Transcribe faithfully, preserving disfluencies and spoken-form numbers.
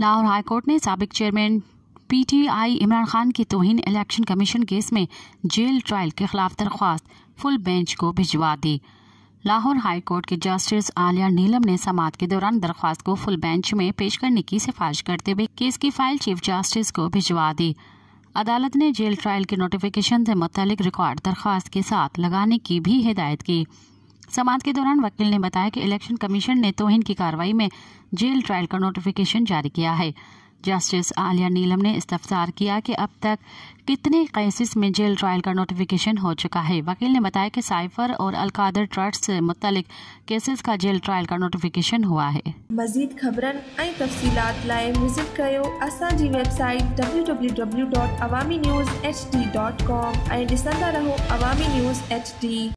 Lahore high court ने साबिक chairman PTI Imran Khan की तौहीन इलेक्शन कमीशन केस में जेल ट्रायल के खिलाफ दरख्वास्त फुल बेंच को भिजवा दी। लाहौर हाई कोर्ट के जस्टिस आलिया नीलम ने समाअत के दौरान दरख्वास्त को फुल बेंच में पेश करने की सिफारिश करते हुए केस की फाइल चीफ जस्टिस को भिजवा दी। अदालत ने जेल ट्रायल के नोटिफिकेशन से मुतालिक रिकॉर्ड दरख्वास्त के साथ लगाने की भी हिदायत की। समाअत के दौरान वकील ने बताया कि इलेक्शन कमीशन ने तौहीन की कार्रवाई में जेल ट्रायल का नोटिफिकेशन जारी किया है। जस्टिस आलिया नीलम ने इस्तफसार किया कि अब तक कितने केसेस में जेल ट्रायल का नोटिफिकेशन हो चुका है। वकील ने बताया कि साइफर और अलकादर ट्रस्ट से मुतालिक केसेस का जेल ट्रायल का नोटिफिकेशन हुआ है। मज़ीद खबरन ऐं तफ़सीलात लाइ विज़िट कयो असांजी website W W W dot Awami news H D dot com ऐं ॾिसंदा रहो अवामी न्यूज़ एच डी।